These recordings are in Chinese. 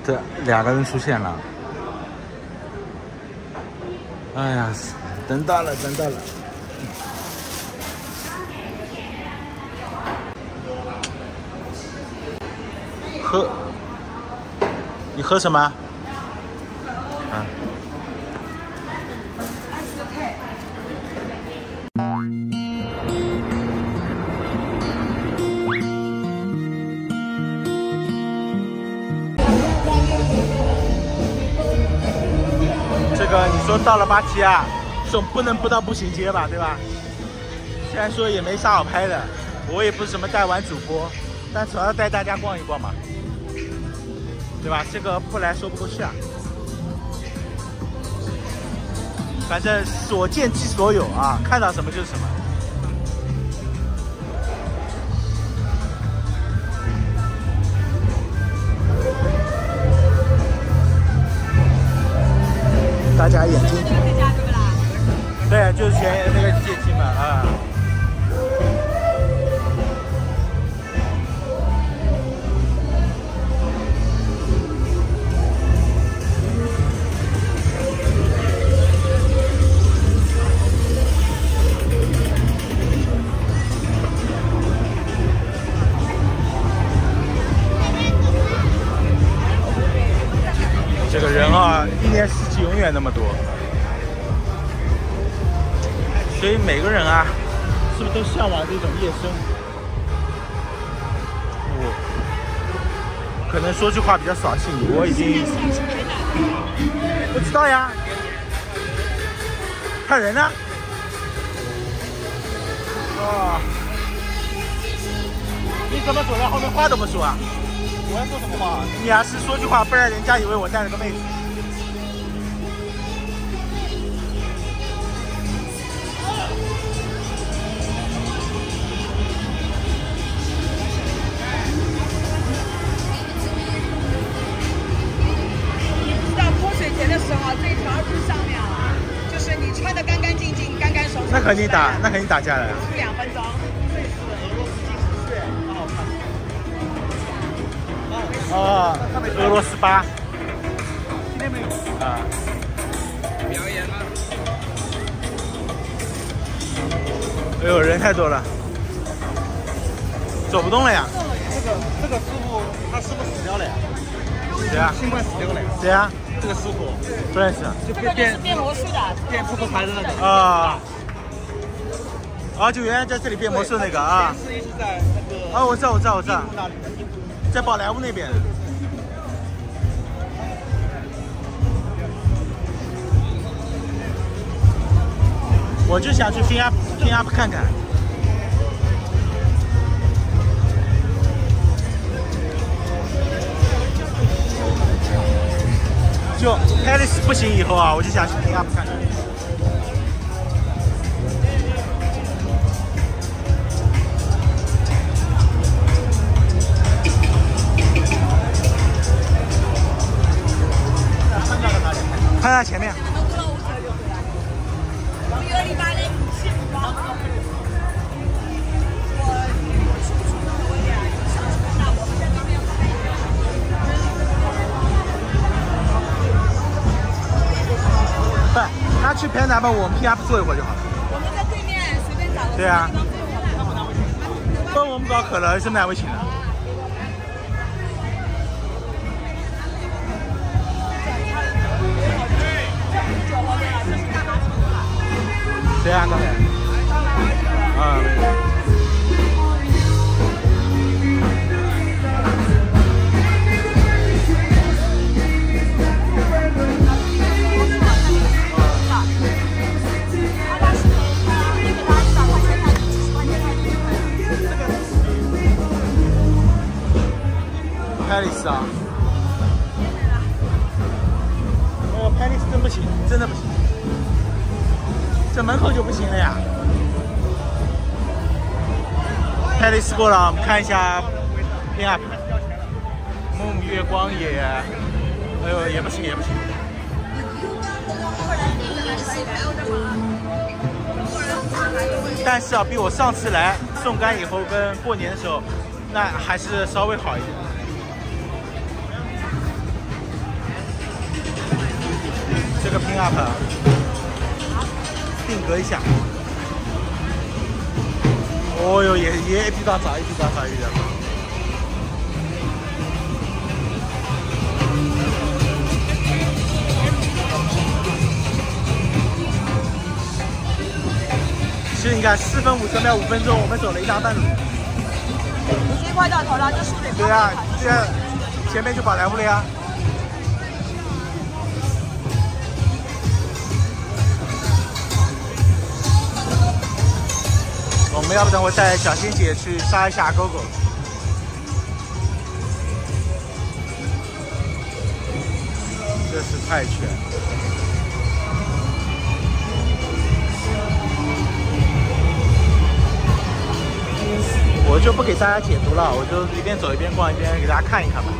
这2个人出现了。哎呀，等到了，等到了。喝，你喝什么？啊。这个你说到了巴提啊，总不能不到步行街吧，对吧？虽然说也没啥好拍的，我也不是什么带玩主播，但主要带大家逛一逛嘛，对吧？这个不来说不过去啊。反正所见即所有啊，看到什么就是什么。大家眼睛，对，就是选那个阶梯嘛啊。这个人啊，一年四季永远那么多，所以每个人啊，是不是都向往这种夜生？我可能说句话比较扫兴，我已经不知道呀。看人呢？哦，你怎么走到后面话都不说啊？我要说什么话？你还是说句话，不然人家以为我带了个妹子。 你不知道泼水节的时候，这条路上面啊，就是你穿的干干净净、干干爽爽， 那肯定打架了呀。 出2分钟。 哦，俄罗斯8。 今天没有啊。 表演吗？ 哎呦，人太多了，走不动了呀。 这个师傅，他师傅死掉了呀。 谁啊？ 新冠死掉了呀。 谁啊？ 这个师傅不认识。 这个就是变魔术的， 变扑克牌的那个。 啊。啊，就原来在这里变魔术那个啊。 是一直在那个。 啊，我知道。 那里。 在宝莱坞那边。我就想去拼 up 看看。就 Paris 不行以后啊，我就想去拼 up 看看。看看前面。不，他去偏南吧，我们 P up 坐一会儿就好了。 我们在对面随便找个对啊。帮我们搞可乐是哪位请的？谁啊？刚才？啊，没有。Paris 啊，Paris 真不行，真的不行，这门口就不行了呀。Paris 过了，我们看一下 Pin Up Moon 月光也，哎呦也不行。但是啊，比我上次来送干以后跟过年的时候，那还是稍微好一点。 个 pin up 定格一下。哦哟，也比较早，一点早。其实你看，4分53秒，5分钟，我们走了1大半路。 已经快到头了，这树林。 对啊，现在前面就宝莱坞了呀。我们要不等会带小仙姐去杀一下狗狗。这是泰拳。我就不给大家解读了，我就一边走一边逛，一边给大家看一看吧。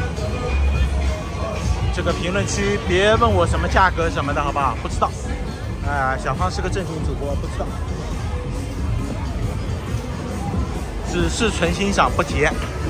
这个评论区别问我什么价格什么的，好不好？不知道。小芳是个正经主播，不知道。只是纯欣赏，不结。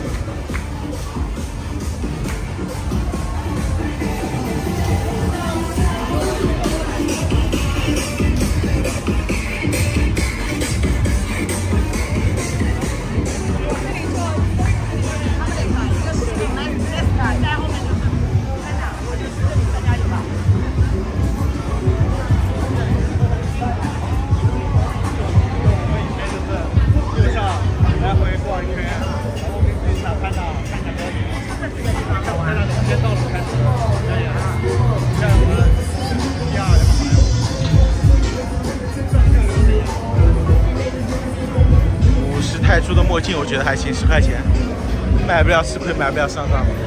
泰铢的墨镜我觉得还行，10块钱，买不了吃亏，买不了上当。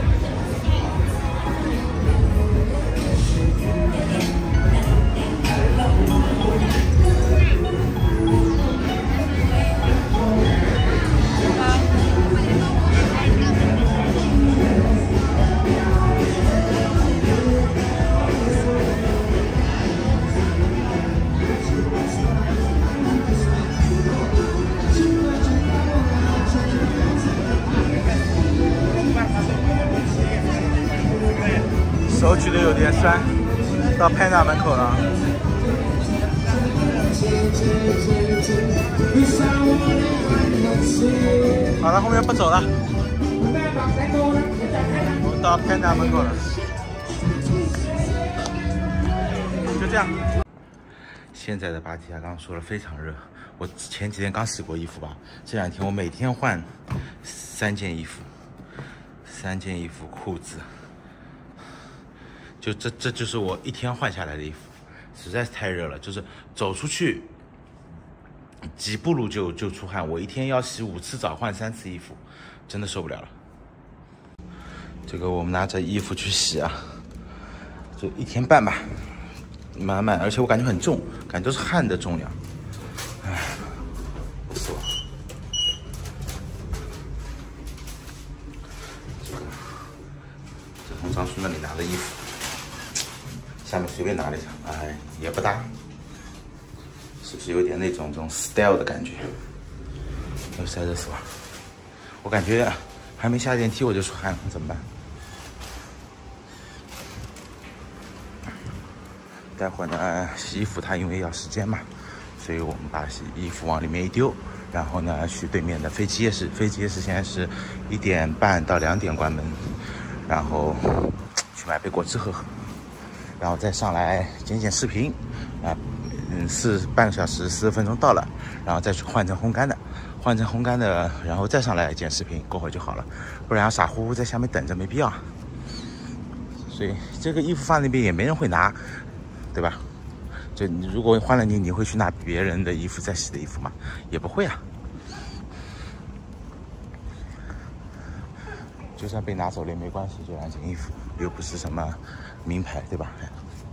手举的有点酸，到 Panda 门口了。好了，后面不走了，我们到 Panda 门口了。就这样。现在的芭提雅刚刚说了非常热，我前几天刚洗过衣服吧，这2天我每天换3件衣服，3件衣服裤子。就这就是我一天换下来的衣服，实在是太热了，就是走出去几步路就出汗，我一天要洗5次澡，换3次衣服，真的受不了了。这个我们拿着衣服去洗啊，就1天半吧，满满，而且我感觉很重，感觉都是汗的重量，哎，死我！这从张叔那里拿的衣服。下面随便拿了一下，哎，也不大，是不是有点那种这种 style 的感觉？又晒热死我！我感觉还没下电梯我就出汗了，怎么办？待会儿呢，洗衣服它因为要时间嘛，所以我们把洗衣服往里面一丢，然后呢去对面的飞机夜市。飞机夜市现在是1点半到2点关门，然后去买杯果汁喝喝。然后再上来剪视频，半个小时40分钟到了，然后再去换成烘干的，然后再上来剪视频，过会就好了，不然傻乎乎在下面等着没必要。所以这个衣服放那边也没人会拿，对吧？就你如果换了你会去拿别人的衣服再洗的衣服吗？也不会啊。就算被拿走了也没关系，这2件衣服又不是什么名牌，对吧？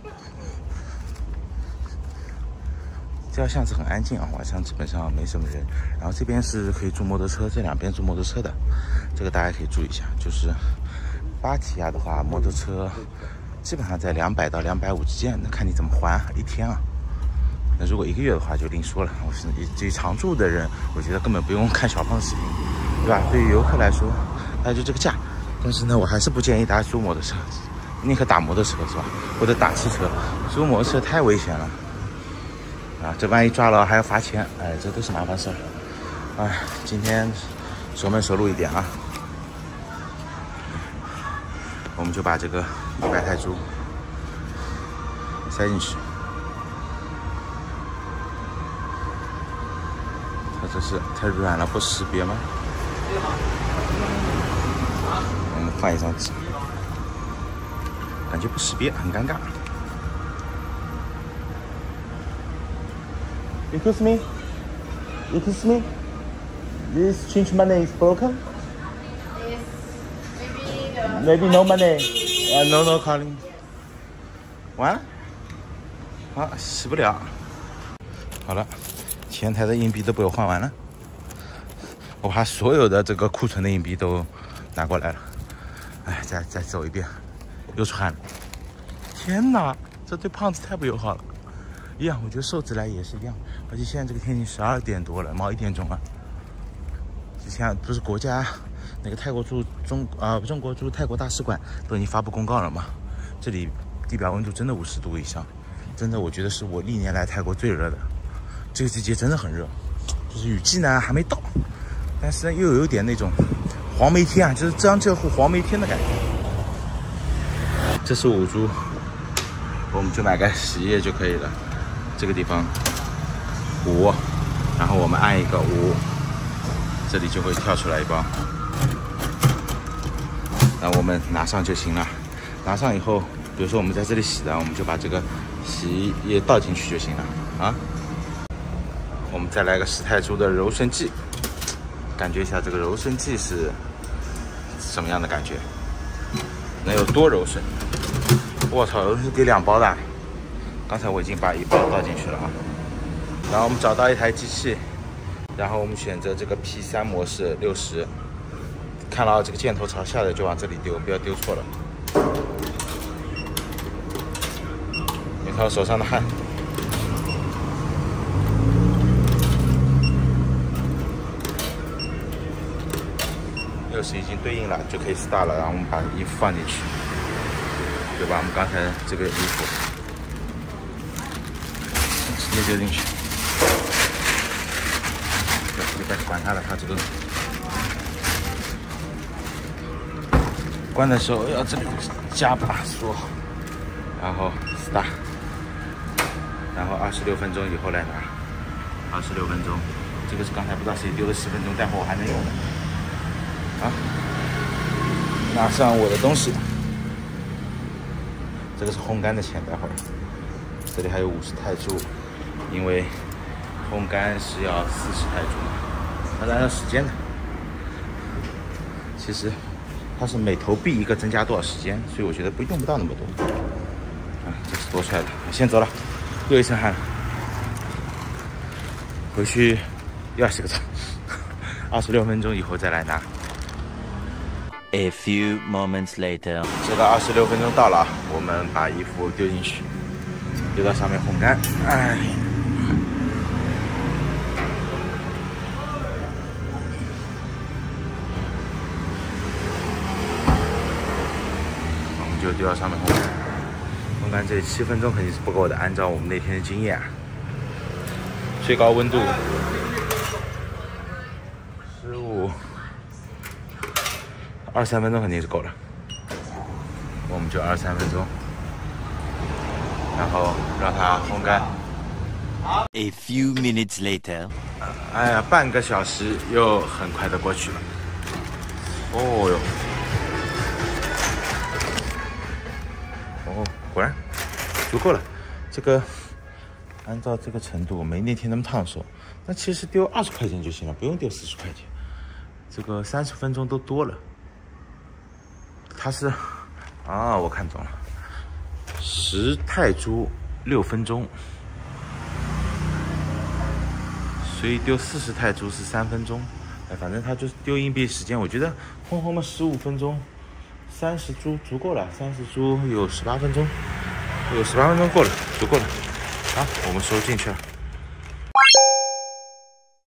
这条巷子很安静啊，晚上基本上没什么人。然后这边是可以租摩托车，这两边租摩托车的，这个大家可以注意一下。就是芭提雅的话，摩托车基本上在200到250之间，那看你怎么还一天啊。那如果1个月的话就另说了。我是至于常住的人，我觉得根本不用看小胖的视频，对吧？对于游客来说，就这个价。但是呢，我还是不建议大家租摩托车。 宁可打摩托车是吧？或者打汽车，租摩托车太危险了啊！这万一抓了还要罚钱，哎，这都是麻烦事儿。哎，今天熟门熟路一点啊，我们就把这个100泰铢塞进去。它这是太软了，不识别吗？我们换一张纸，感觉不识别，很尴尬。Excuse me, excuse me, this change money is broken. Maybe no money. No calling. 完了，好，洗不了。好了，前台的硬币都被我换完了。我把所有的这个库存的硬币都拿过来了。哎，再走一遍，又出汗了。天哪，这对胖子太不友好了。一样，我觉得瘦子来也是一样。而且现在这个天气12点多了，毛1点钟了。之前不是国家那个泰国驻中国驻泰国大使馆都已经发布公告了嘛？这里地表温度真的50度以上，真的我觉得是我历年来泰国最热的。这个季节真的很热，就是雨季呢还没到，但是呢又有点那种黄梅天啊，就是江浙沪黄梅天的感觉。这是5铢，我们就买个洗衣液就可以了。这个地方5，然后我们按一个5，这里就会跳出来一包。那我们拿上就行了。拿上以后，比如说我们在这里洗的，我们就把这个洗衣液倒进去就行了啊。我们再来个10泰铢的柔顺剂，感觉一下这个柔顺剂是什么样的感觉，能有多柔顺？我操，柔顺给2包的。刚才我已经把1包倒进去了啊。然后我们找到一台机器，然后我们选择这个 P3 模式60，看到这个箭头朝下的就往这里丢，不要丢错了。你看我手上的汗。60已经对应了，就可以 start 了。然后我们把衣服放进去，对吧？我们刚才这个衣服直接丢进去，就别管它了，它这个关的时候要这里加把锁，然后 start， 然后26分钟以后来拿，26分钟，这个是刚才不知道谁丢了10分钟，待会我还能用的。啊，拿上我的东西，这个是烘干的钱，待会儿这里还有50泰铢，因为烘干是要40泰铢嘛，它是按照时间的。其实它是每投币一个增加多少时间，所以我觉得用不到那么多。啊，这是多出来的，我先走了，又一身汗了，回去又要洗个澡，26分钟以后再来拿。 A few moments later， 这个26分钟到了，我们把衣服丢进去，丢到上面烘干。哎，我们就丢到上面烘干。烘干这7分钟肯定是不够的，按照我们那天的经验，最高温度15。23分钟肯定是够了，我们就23分钟，然后让它烘干。 A few minutes later， 哎呀，半个小时又很快的过去了。哦哟，哦，果然足够了。这个按照这个程度，没那天那么烫手。那其实丢20块钱就行了，不用丢40块钱。这个30分钟都多了。它是啊，我看懂了，10泰铢6分钟，所以丢40泰铢是3分钟。哎，反正它就是丢硬币时间，我觉得轰嘛15分钟，30铢足够了，30铢有18分钟，有18分钟够了，足够了。好，我们收进去了。